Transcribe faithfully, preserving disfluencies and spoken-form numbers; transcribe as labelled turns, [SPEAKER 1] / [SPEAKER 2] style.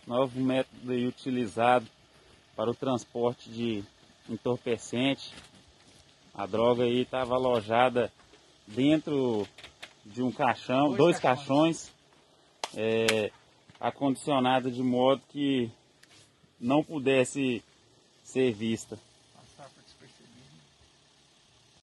[SPEAKER 1] Novo método aí utilizado para o transporte de entorpecente. A droga aí estava alojada dentro de um caixão, dois, dois caixões, é, acondicionada de modo que não pudesse ser vista.